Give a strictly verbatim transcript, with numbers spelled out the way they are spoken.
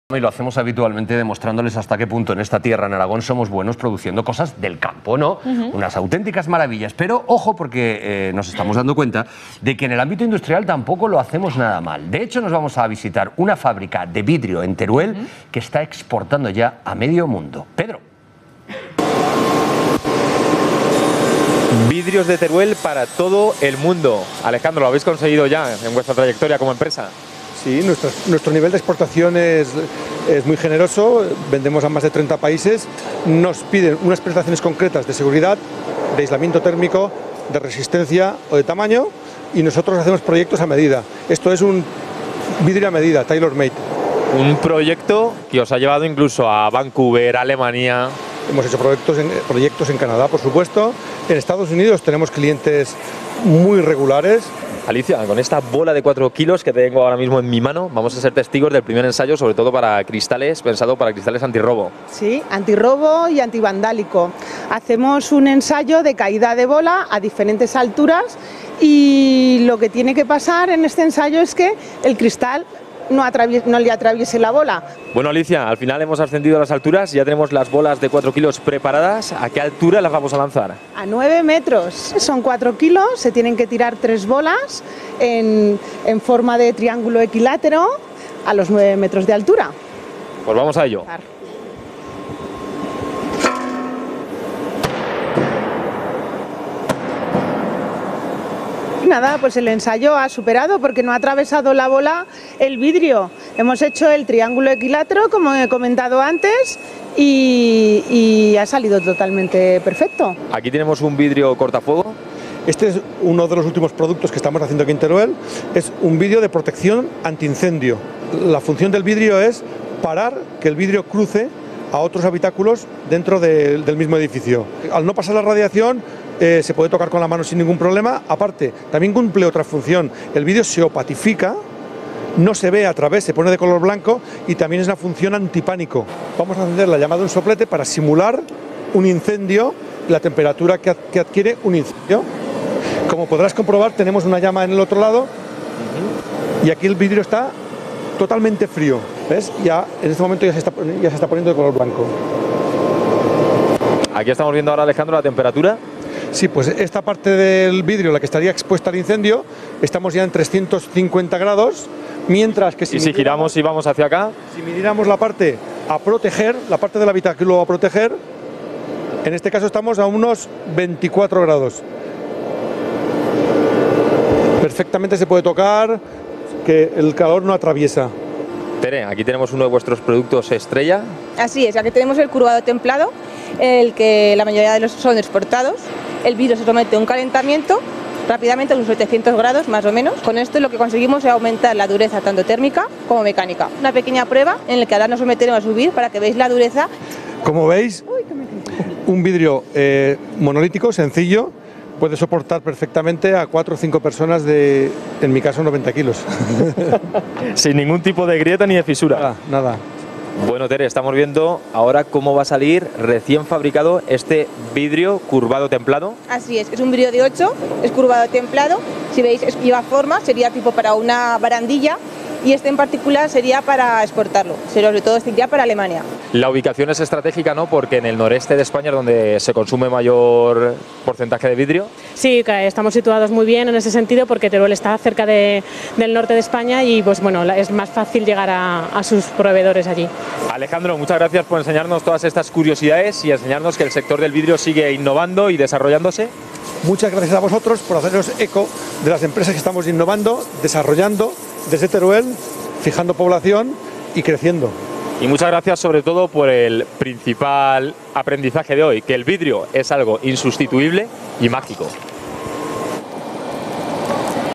Y lo hacemos habitualmente demostrándoles hasta qué punto en esta tierra, en Aragón, somos buenos produciendo cosas del campo, ¿no? Uh-huh. Unas auténticas maravillas. Pero ojo, porque eh, nos estamos dando cuenta de que en el ámbito industrial tampoco lo hacemos nada mal. De hecho, nos vamos a visitar una fábrica de vidrio en Teruel uh-huh. que está exportando ya a medio mundo. Pedro. Vidrios de Teruel para todo el mundo. Alejandro, ¿lo habéis conseguido ya en vuestra trayectoria como empresa? Sí, nuestro, nuestro nivel de exportación es, es muy generoso, vendemos a más de treinta países, nos piden unas prestaciones concretas de seguridad, de aislamiento térmico, de resistencia o de tamaño, y nosotros hacemos proyectos a medida. Esto es un vidrio a medida, tailor-made. Un proyecto que os ha llevado incluso a Vancouver, Alemania. Hemos hecho proyectos en, proyectos en Canadá, por supuesto. En Estados Unidos tenemos clientes muy regulares. Alicia, con esta bola de cuatro kilos que tengo ahora mismo en mi mano, vamos a ser testigos del primer ensayo, sobre todo para cristales, pensado para cristales antirrobo. Sí, antirrobo y antivandálico. Hacemos un ensayo de caída de bola a diferentes alturas y lo que tiene que pasar en este ensayo es que el cristal no, no le atraviese la bola. Bueno, Alicia, al final hemos ascendido a las alturas, ya tenemos las bolas de cuatro kilos preparadas. ¿A qué altura las vamos a lanzar? A nueve metros. Son cuatro kilos, se tienen que tirar tres bolas en, en forma de triángulo equilátero a los nueve metros de altura. Pues vamos a ello. Nada, pues el ensayo ha superado porque no ha atravesado la bola el vidrio. Hemos hecho el triángulo equilátero, como he comentado antes, y, y ha salido totalmente perfecto. Aquí tenemos un vidrio cortafuego. Este es uno de los últimos productos que estamos haciendo aquí en Teruel. Es un vidrio de protección antiincendio. La función del vidrio es parar que el vidrio cruce a otros habitáculos dentro de, del mismo edificio. Al no pasar la radiación, Eh, se puede tocar con la mano sin ningún problema. Aparte, también cumple otra función. El vidrio se opatifica, no se ve a través, se pone de color blanco y también es una función antipánico. Vamos a encender la llama de un soplete para simular un incendio, la temperatura que, ad que adquiere un incendio. Como podrás comprobar, tenemos una llama en el otro lado y aquí el vidrio está totalmente frío. ¿Ves? Ya en este momento ya se está, ya se está poniendo de color blanco. Aquí estamos viendo ahora, Alejandro, la temperatura. Sí, pues esta parte del vidrio, la que estaría expuesta al incendio, estamos ya en trescientos cincuenta grados, mientras que si, ¿Y si giramos y vamos hacia acá? Si miramos la parte a proteger, la parte del habitáculo a proteger, en este caso estamos a unos veinticuatro grados. Perfectamente se puede tocar, que el calor no atraviesa. Tere, aquí tenemos uno de vuestros productos estrella. Así es, aquí tenemos el curvado templado, el que la mayoría de los son exportados. El vidrio se somete a un calentamiento rápidamente a unos setecientos grados más o menos. Con esto lo que conseguimos es aumentar la dureza tanto térmica como mecánica. Una pequeña prueba en la que ahora nos someteremos a subir para que veáis la dureza. Como veis, un vidrio eh, monolítico, sencillo, puede soportar perfectamente a cuatro o cinco personas de, en mi caso, noventa kilos. Sin ningún tipo de grieta ni de fisura. Nada, nada. Bueno, Tere, estamos viendo ahora cómo va a salir recién fabricado este vidrio curvado templado. Así es, es un vidrio de ocho, es curvado templado. Si veis, es, lleva forma, sería tipo para una barandilla. Y este en particular sería para exportarlo, sobre todo este ya para Alemania. La ubicación es estratégica, ¿no? Porque en el noreste de España es donde se consume mayor porcentaje de vidrio. Sí, estamos situados muy bien en ese sentido porque Teruel está cerca de, del norte de España y pues bueno, es más fácil llegar a, a sus proveedores allí. Alejandro, muchas gracias por enseñarnos todas estas curiosidades y enseñarnos que el sector del vidrio sigue innovando y desarrollándose. Muchas gracias a vosotros por haceros eco de las empresas que estamos innovando, desarrollando desde Teruel, fijando población y creciendo. Y muchas gracias sobre todo por el principal aprendizaje de hoy, que el vidrio es algo insustituible y mágico.